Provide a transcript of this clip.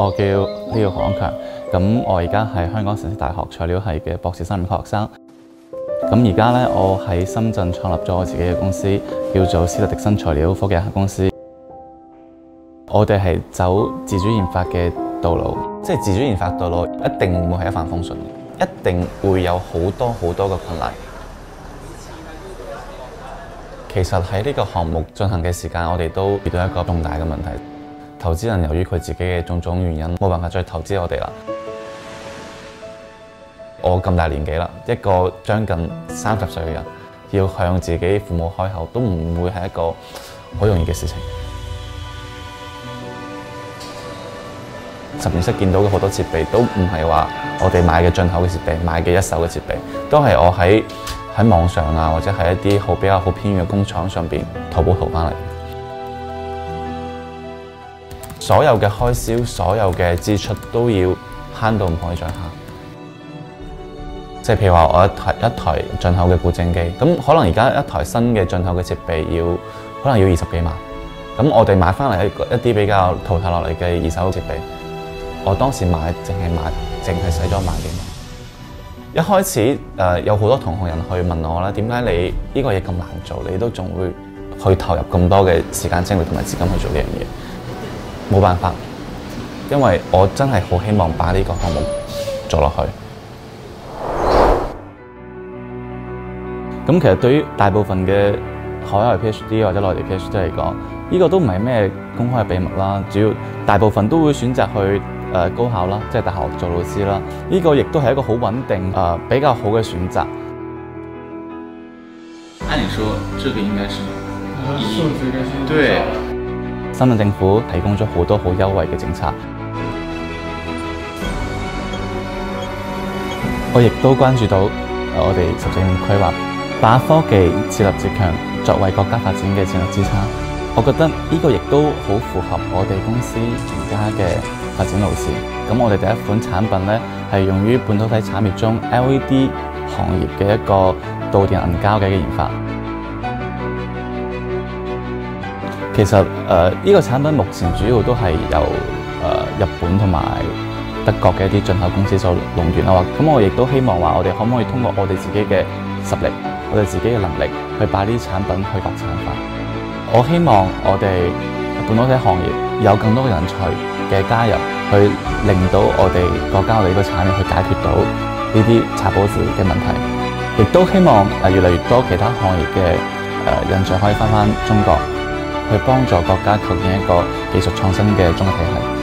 我叫何安強，咁我而家係香港城市大學材料系嘅博士生物學生。咁而家咧，我喺深圳創立咗我自己嘅公司，叫做斯特迪生材料科技有限公司。我哋係走自主研發嘅道路，即係自主研發道路一定唔會係一帆風順，一定會有好多嘅困難。其實喺呢個項目進行嘅時間，我哋都遇到一個重大嘅問題。投資人由於佢自己嘅種種原因，冇辦法再投資我哋啦。我咁大年紀啦，一個將近30歲嘅人，要向自己父母開口，都唔會係一個好容易嘅事情。實驗室見到嘅好多設備都唔係話我哋買嘅進口嘅設備，買嘅一手嘅設備，都係我喺網上啊，或者係一啲比較偏遠嘅工廠上邊淘寶淘翻嚟。所有嘅開銷，所有嘅支出都要慳到唔可以再慳。即係譬如話，我一台進口嘅固正機，咁可能而家一台新嘅進口嘅設備可能要20幾萬。咁我哋買翻嚟一啲比較淘汰落嚟嘅二手設備，我當時淨係使咗1萬幾蚊。一開始有好多同行人去問我啦，點解你呢個嘢咁難做，你都仲會去投入咁多嘅時間精力同埋資金去做呢樣嘢？冇辦法，因為我真係好希望把呢個項目做落去。咁其實對於大部分嘅海外 PhD 或者內地 PhD 嚟講，呢個都唔係咩公開嘅秘密啦。主要大部分都會選擇去高考啦，即係大學做老師啦。呢個亦都係一個好穩定比較好嘅選擇。 按理說，這個應該是素質跟薪資對。 深圳政府提供咗好多好優惠嘅政策，我亦都關注到我哋14年規劃，把科技設立自強作為國家發展嘅戰略支撐。我覺得呢個亦都好符合我哋公司而家嘅發展路線。咁我哋第一款產品咧係用於半導體產業中 LED 行業嘅一個導電銀膠嘅研發。其實呢個產品目前主要都係由日本同埋德國嘅一啲進口公司所壟斷啦。咁我亦都希望話，我哋可唔可以通過我哋自己嘅實力，我哋自己嘅能力，去把呢啲產品去國產化。我希望我哋半導體行業有更多嘅人才嘅加入，去令到我哋國家我哋呢個產業去解決到呢啲茶包子嘅問題。亦都希望越嚟越多其他行業嘅人才可以返中國，去幫助國家構建一個技術創新嘅綜合體系。